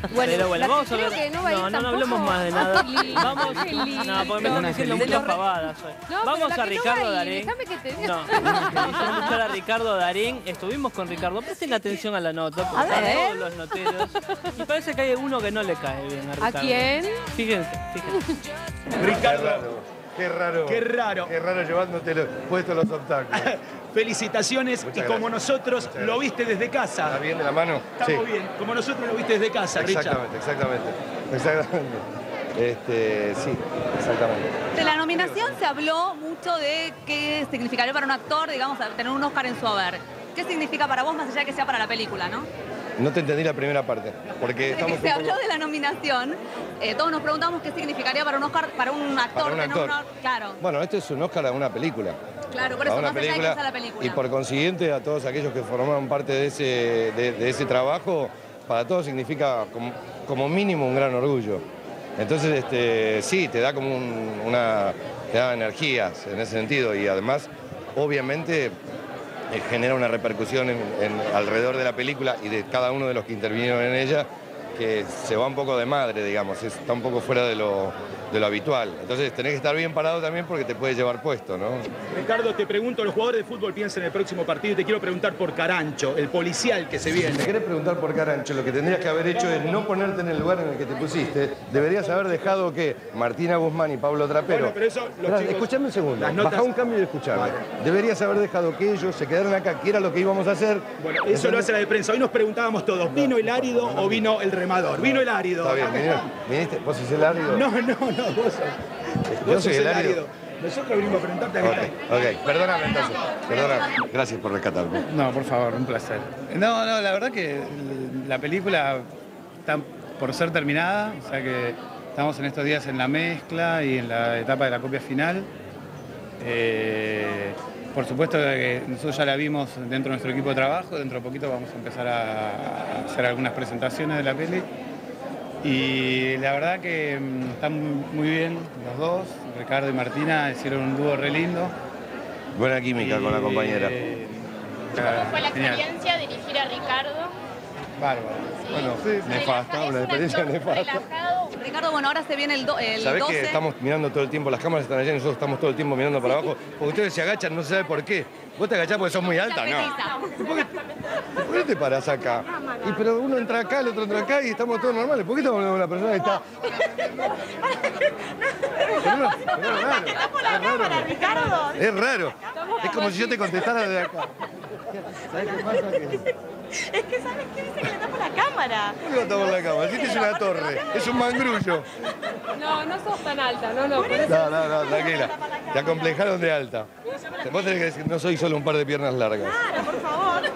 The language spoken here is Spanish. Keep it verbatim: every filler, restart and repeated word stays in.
Bueno, Pero bueno, vamos a creo ver. que no va a ir No, no, no tampoco. hablemos más de nada. Qué Vamos. lindo. No, porque me están diciendo De muchas los- pavadas hoy. No, pero Vamos la a que no Ricardo va a ir, Darín. déjame que te diga. No, quería escuchar a Ricardo Darín. Estuvimos con Ricardo. Presten atención a la nota, porque A están ver. todos los noteros. Y parece que hay uno que no le cae bien a ¿A Ricardo. quién? Fíjense, fíjense. Ricardo, Qué raro. qué raro. Qué raro llevándote los, puestos los obstáculos. Felicitaciones Muchas y como gracias. nosotros Muchas lo gracias. viste desde casa. ¿Está bien de la mano? Estamos bien, como nosotros lo viste desde casa, Richard. Exactamente, exactamente. Exactamente. Este, sí, exactamente. De la nominación se habló mucho de qué significaría para un actor, digamos, tener un Oscar en su haber. ¿Qué significa para vos, más allá de que sea para la película, no? No te entendí la primera parte, porque Desde estamos que se un habló poco- de la nominación, eh, todos nos preguntamos qué significaría para un Oscar, para un actor. Para un tener actor. un- claro, Bueno, esto es un Oscar a una película. claro, por A eso una más allá de que película, sea la película. y por consiguiente a todos aquellos que formaron parte de ese, de, de ese trabajo, para todos significa como, como mínimo un gran orgullo. Entonces, este, sí, te da como un- una, te da energías en ese sentido y además, obviamente, eh, genera una repercusión en, en- alrededor de la película y de cada uno de los que intervinieron en ella, que se va un poco de madre, digamos, está un poco fuera de lo, de lo habitual. Entonces tenés que estar bien parado también porque te puede llevar puesto, ¿no? Ricardo, te pregunto, los jugadores de fútbol piensan en el próximo partido y te quiero preguntar por Carancho, el policial que se Si viene. te querés preguntar por Carancho, lo que tendrías que haber hecho es no ponerte en el lugar en el que te pusiste. Deberías haber dejado que Martina Guzmán y Pablo Trapero... Bueno, pero eso los Esperá, chicos- escuchame un segundo, las notas- baja un cambio y escuchame. Vale. Deberías haber dejado que ellos se quedaran acá, que era lo que íbamos a hacer. Bueno, eso lo hace la de prensa. Hoy nos preguntábamos todos, ¿vino el árido o vino el remador? Vino el árido. Está bien, viniste, viniste, vos sos el árido. No, no, no, vos sos, Yo vos soy sos el árido. Nosotros vinimos a preguntarte a Ok, ok, perdóname entonces. Perdóname. Gracias por rescatarme. No, por favor, un placer. No, no, la verdad que la película está por ser terminada, o sea que estamos en estos días en la mezcla y en la etapa de la copia final. Eh, por supuesto que nosotros ya la vimos dentro de nuestro equipo de trabajo, dentro de poquito vamos a empezar a hacer algunas presentaciones de la peli. Y la verdad que mm, están muy bien los dos, Ricardo y Martina hicieron un dúo re lindo. Buena química con la compañera. Eh, ¿Cómo fue la genial. experiencia dirigir a Ricardo? Bárbaro. Bueno, Relajado, nefasta, es una un experiencia actor nefasta. relajado. Ricardo, bueno, ahora se viene el, do- el ¿Sabés doce. que estamos mirando todo el tiempo? Las cámaras están allá y nosotros estamos todo el tiempo mirando para abajo. Porque ustedes se agachan, no se sabe por qué. ¿Vos te agachás porque sos muy alta? No. ¿Por qué, ¿Por qué te parás acá? Y pero uno entra acá, el otro entra acá y estamos todos normales. ¿Por qué estamos hablando con una persona que está...? Pero no, pero es raro, es raro. Es raro. Es como si yo te contestara de acá. ¿Sabés qué pasa? Que... Es que, ¿sabes qué? Dice que le tapo la cámara. ¿Por qué no estamos en la cámara? Si es una torre, es un mangrullo. No, no sos tan alta, no, no. Por eso. No, no, no, tranquila. Te acomplejaron de alta. Vos tenés que decir, no soy solo un par de piernas largas. Claro, por favor.